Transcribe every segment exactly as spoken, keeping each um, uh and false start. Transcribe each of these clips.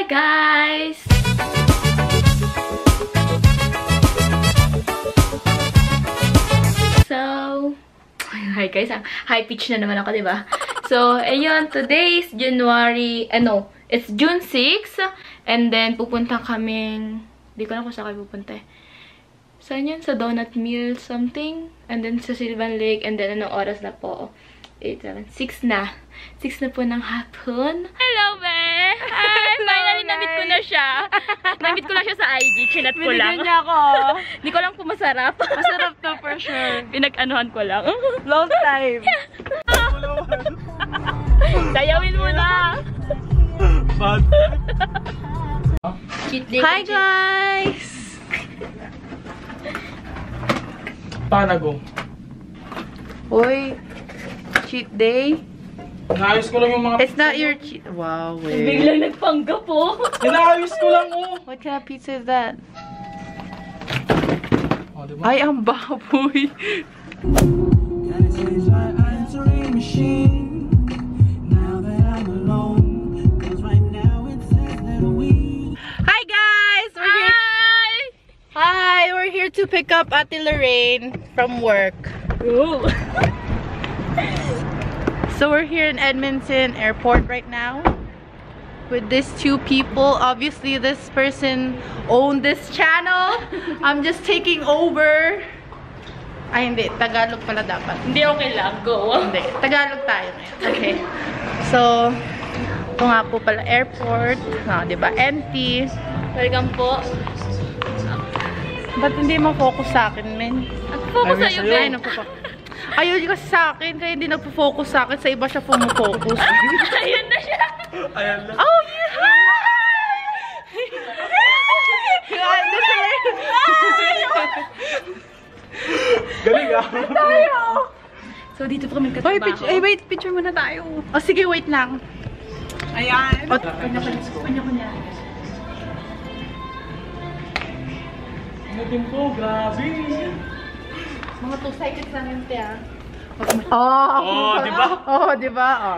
Hi guys! So, hi guys, high pitch na naman ako, diba? So, ayun, today is January, ano, it's June sixth, and then pupunta kaming, di ko na kung saan kayo pupunta eh. Saan yun? Sa Donut Mill something, and then sa Sylvan Lake, and then anong oras na po? eight, seven, six na. six na po ng hapon. Hello, be! Hi! Finally, namit ko na siya. Namit ko na siya sa I G. Chinat ko lang. Binigyan niya ako. Hindi ko lang kung masarap. Masarap to for sure. Pinag-anuhan ko lang. Long time. Sayawin mo na. Bad. Hi guys! Panago. Uy, cheat day? Inaayos ko lang yung mga It's not your cheat. Wow, wait. Biglang nagpangga po. Inaayos ko lang, oh. What kind of pizza is that? Oh, diba? Ay, ang baboy. Hi guys! We're here. Hi! Hi, we're here to pick up Ate Lorraine from work. Ooh. So we're here in Edmonton Airport right now with these two people. Obviously, this person owned this channel. I'm just taking over. Ay, hindi. Tagalog pala dapat. Hindi, okay lang. Go. Hindi. Tagalog tayo ngayon. Okay. So, ito nga po pala airport. No, diba? Empty. Welcome po. Ba't hindi ma-focus sa akin, men? Nag-focus sa'yo, Ay, Ben. nagpo-focus. Ayaw niya kasi sa akin, kaya hindi nagpo-focus sa akin. Sa iba siya pumufocus. Ayun na siya. Ayan lang. Oh, yeah! Galing, ah. Tayo! So, dito po kami Hoy, katrabaho. picture, eh, wait, picture muna tayo. O, sige, wait lang. Ayan. O, Kanya-kanya. Natin po, grabe. mga two seconds lang yun, tiya. Oh, Oh, di ba? Oh, di ba? Oh.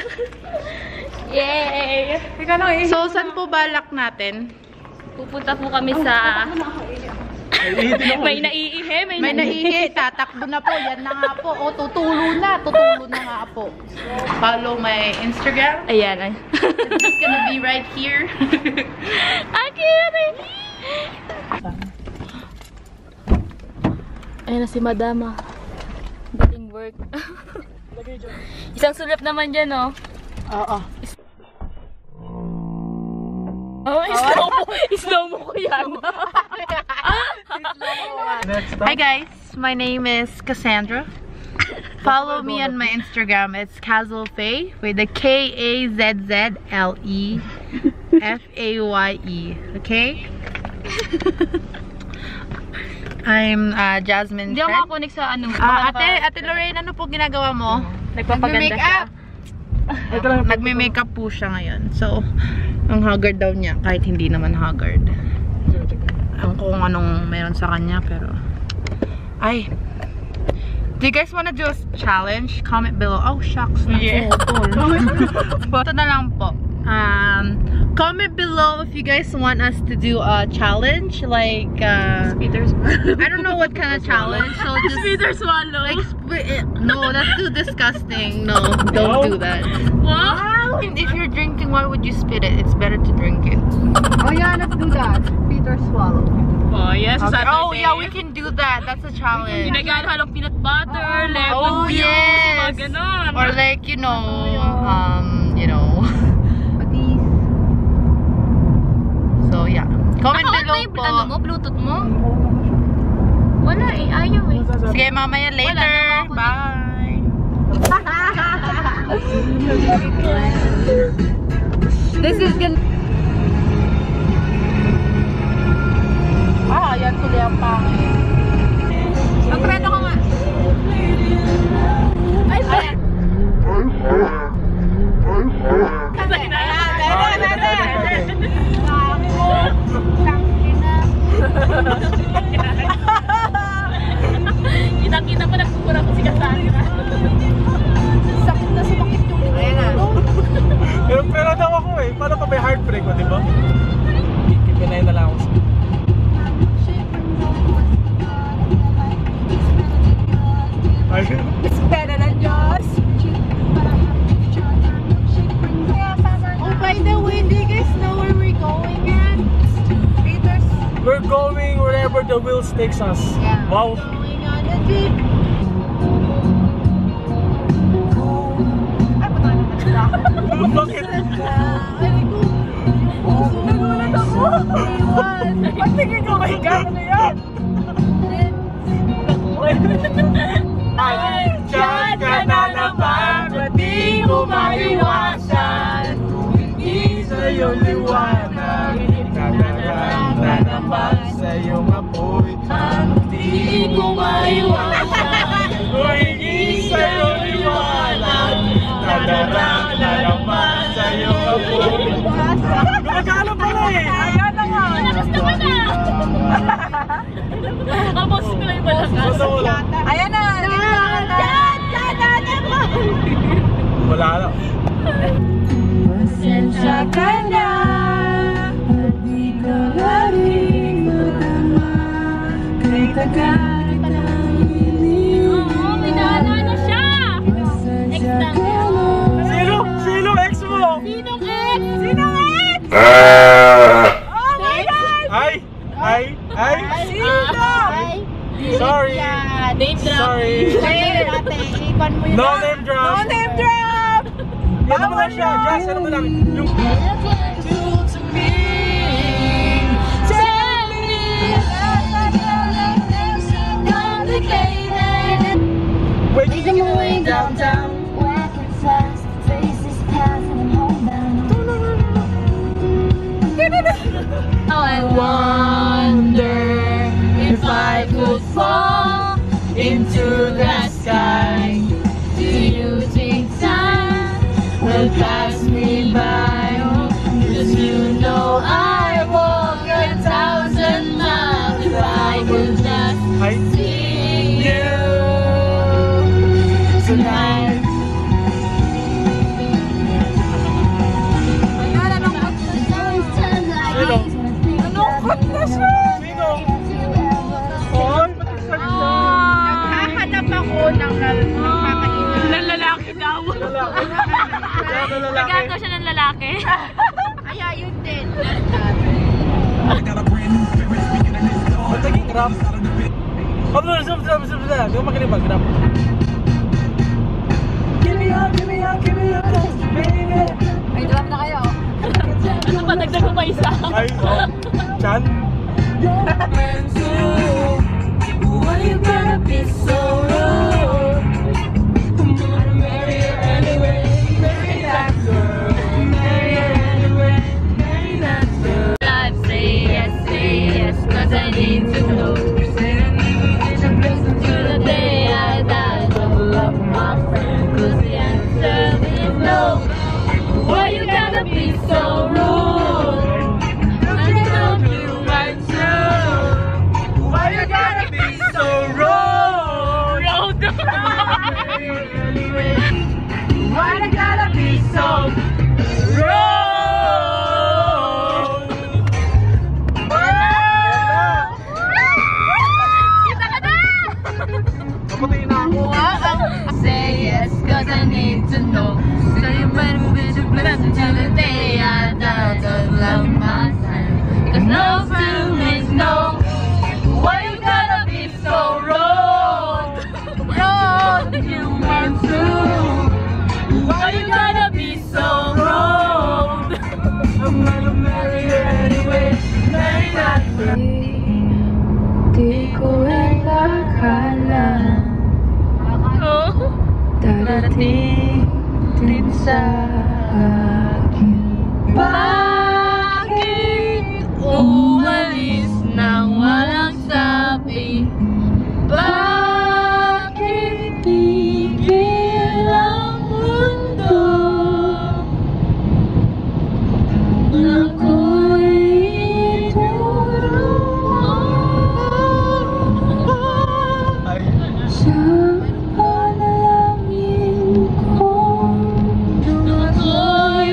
Yay! So, saan po balak natin? Pupunta po kami sa... May naiihi, may, May naihi, tatakbo na po. Yan na nga po. O, tutulo na. Tutulo na nga po. Follow my Instagram. Ayan, ay. It's gonna be right here. Akiri! Ayan na si Madama. Galing work. Isang sulap naman dyan, oh. Oo. Oh, slow mo. Slow mo ko yan. Next Hi guys, my name is Cassandra. Follow me on my Instagram. It's Kazlefay with a K A Z Z L E F A Y E. Okay? I'm uh, Jasmine. Hindi ako Fred. makakonek sa ano. Ah, ate, ate Lorraine, ano po ginagawa mo? Nagpapaganda siya. Ito lang. Nagme-makeup po siya ngayon. So, ang haggard daw niya kahit hindi naman haggard. Ang kung anong meron sa kanya, pero ay. Do you guys wanna do a challenge? Comment below. Oh, shucks. Yeah. Ito na lang po. Um, comment below if you guys want us to do a challenge, like uh, Peter's I don't know what kind of challenge. So just Peter swallow. like split it. No, that's too disgusting. No, don't do that. Wow! And if you're drinking, why would you spit it? It's better to drink it. Oh yeah, let's do that. Peter swallow. Oh, yes. Okay. Saturday. Oh yeah, we can do that. That's a challenge. Ginagawa ng peanut butter, lemon Oh juice, yes. mga ganon. Or like, you know, um, you know. Patis. So yeah. Comment Naka-on below ba yung po. ano mo, Bluetooth mo? Wala eh, ayaw eh. Sige, mamaya later. Wala, Bye. This is gonna... Ah, yan tuloy ang pangit. Magpreno ka nga. Ay, ay. Kita-kita pa nagpupura ko si Cassandra. Sakit na sumakit yung... Ayan na. Pero pera daw ako eh. Paano pa may heart break? Balik mo, di ba? Kipinay na lang ako. Espera ng Diyos. Oh, by the way, do you guys know where we're going at? Peters? We're going wherever the wheels takes us. Yeah. Wow. Going on a trip. Ay, punta na naman ako. Bakit? Nagulat ako. Pagtingin ko, my God, ano yan? Ay, diyan ka na naman, di mo maiwasan. Hindi sa'yo liwanag, nadarang na naman sa'yong apoy. Di mo maiwasan, hindi sa'yo liwanag, nadarang na naman sa'yong apoy. Gumagana pala eh! Ayan na nga. Malakas naman ah! Kapos ko lang yung malakas. Basta wala. Ayan na. Yan! Yan! Yan! Yan! Wala na. Pasensya ka na. Di ka rin madama. Kahit agad kitang hiling. Oo, may naalala siya! Ex lang. Sino? Sino ex mo? Sinong ex? Sinong ex? Oh my God! Ay! Ay! Ay! Sino? Sorry! Name drop. Sorry! Hey, ate, ikon mo yun. No ah. name drop. No name drop! Yan mo lang siya, Jazz, ano mo lang, yung... Wait, Making my way downtown, walking fast, faces passing, I'm homebound. Oh, I wonder if I could fall into the sky. Do you think time will pass me by? Cause you know I walk a thousand miles if I could just Ay, see you tonight. sino? Nalungkot na siya. Sino? Oy, ba't nagsabi siya? Naghahanap ako ng nakakainan. Ng lalaki daw. Lalaki. Kaya na lalaki. Nagano siya ng lalaki. Kaya yun din. Ba't naging grab? Oh, no, sub, sub, sub, sub. Di ko magaling mag-grab. Give me up, give me up, give me up, baby. May drop na kayo. Ano pa, dagdag ko pa isa? Ay, oh. Chan? Why you gotta be so rude? Marry her anyway, marry that girl. Marry her anyway, marry that girl. I'd say yes, say yes, cause I need to know. To the day I die, double up my friend, cause the answer is no. Why you gotta be so rude? I love you right too. Why you gotta be so rude? Road. Why you gotta be so rude? Kita ka na! Kapatiin na ako. Say yes, cause I need to know. So you better be the blessed till the day I die. Don't love my time. Cause no to means no. Why you gotta be so rude? Rude, you are true. Why you gotta be so rude? I'm gonna marry her anyway. Marry that girl. Di ko rin akala Oh. darating din sa akin. Bakit umalis nang walang sabi? Bakit tigil ang mundo? Ako'y ituro Ay, sa panalangin ko. Ako'y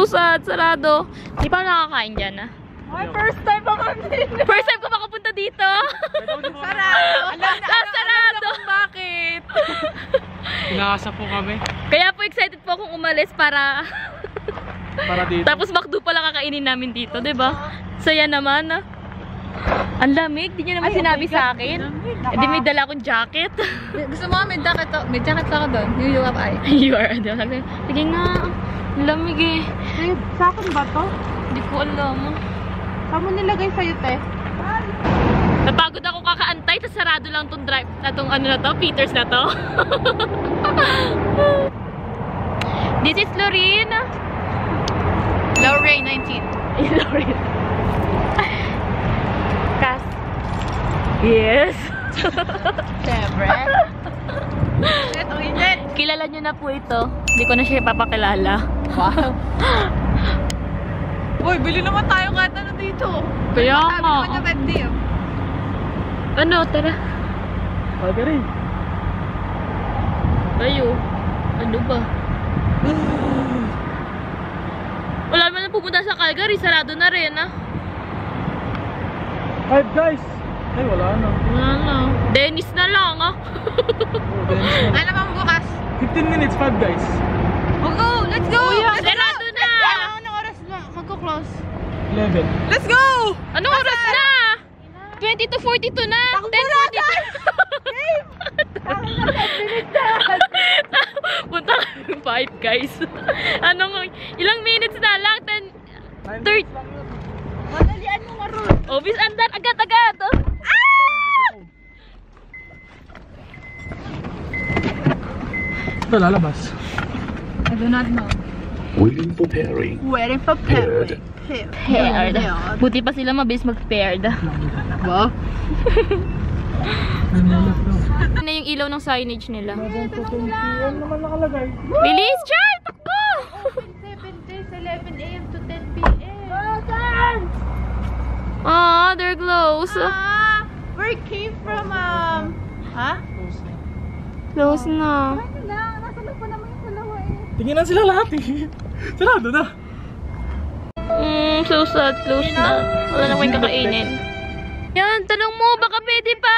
sad. Sarado. Di pa nakakain dyan, ah. Ay, first time pa kami dito. First time ko makapunta dito. Sarado. Alam na, Ah, sarado. kung bakit. Inaasa po kami. Kaya po excited po akong umalis para... Para dito. Tapos McDo pala kakainin namin dito, di ba? Saya naman, ah. Ang lamig. Di nyo naman sinabi sa akin. Eh, di may dala akong jacket. Gusto mo, may jacket, may jacket ako doon. Yung up ay. You are, di ba? Sige nga. Ang lamig eh. Ay, sa akin ba to? Hindi ko alam. Saan mo nilagay sa'yo, te? Napagod ako kakaantay, tapos sarado lang tong drive, na tong ano na to, Peters na to. This is Lorraine. Lorraine, nineteen. Lorraine. Cass. Yes. Siyempre. Ito, init. Kilala nyo na po ito. Hindi ko na siya ipapakilala. Wow. Uy, bili naman tayo kahit ano dito. Kaya Sabi nga. naman na red deal. Ano, tara. Calgary. Tayo. Ano ba? Wala naman na pupunta sa Calgary. Sarado na rin, ah. Five guys. Ay, wala na. Wala na. Dennis na lang, ah. Oh, Dennis na. Ano naman bukas? fifteen minutes, five guys. Oh, go! Let's go! Let's Sarado na! Ano, anong oras na? Magko-close. eleven. Let's go! Anong oras na? twenty to forty-two na. ten forty-two. Punta kami five guys. Anong, ilang minutes na lang? ten, thirty. Madalian mo maroon. Obvious, andan, agad-agad. Ito, lalabas. I do not know. Waiting for pairing. Waiting for Paired. Paired. Buti pa sila mabilis mag-paired. Wow. Ano na yung ilaw ng signage nila? Yan naman nakalagay. Bilis, Char! Takbo! seven days, eleven A M to ten P M Ah, they're close. Ah, where it came from, um... Ha? Close na. Ano lang, nasa loob pa naman yung dalawa eh. Tinginan sila lahat eh. Sarado na. Mm, so sad. Close na. Wala na kayong kakainin. Yan, tanong mo. Baka pwede pa.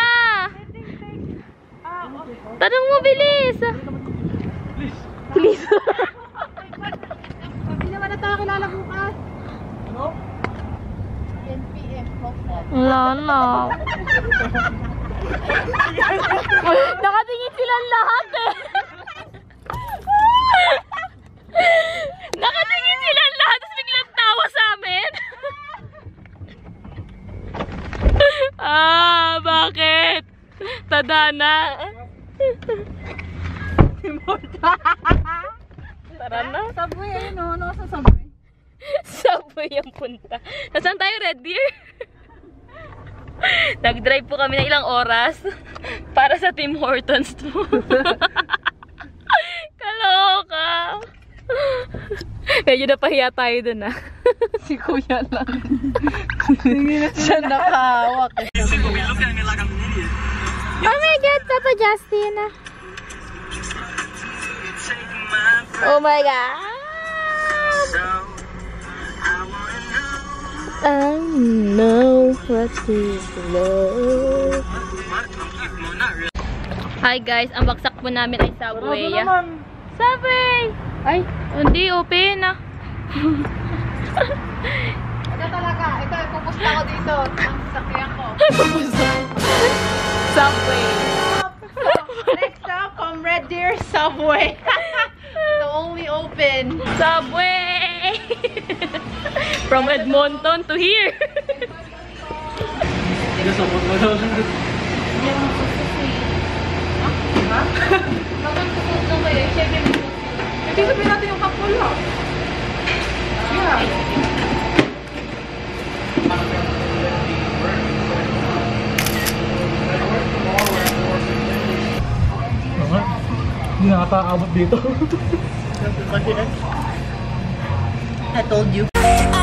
Tanong mo, bilis. Please. Hindi naman na tayo kilala bukas. Ano? ten P M Wala na. Nakatingin silang lahat eh. Nakatingin silang lahat, tapos biglang tawa sa amin. Ah, bakit? Tadana. Tara na. Subway, ayun o. Ano sa subway? Subway ang punta. Nasaan tayo, Red Deer? Nag-drive po kami ng ilang oras para sa Tim Hortons to. Kaloka. Medyo napahiya tayo dun, ah. Si Kuya lang. Hindi na siya nakahawak. Oh my God, Papa Justin. Oh my God. I know what is love. Hi guys, ang baksak po namin ay Subway. Sarado naman. Subway! Ay, hindi, open ah. Ito talaga. Ito, pupusta ko dito. Ang sakyan ko. Subway. Next stop from Red Deer Subway. The only open. Subway! From Edmonton to here. Hindi sabihin natin yung kapul ha. Yeah. Hindi nakakaabot dito. I told you.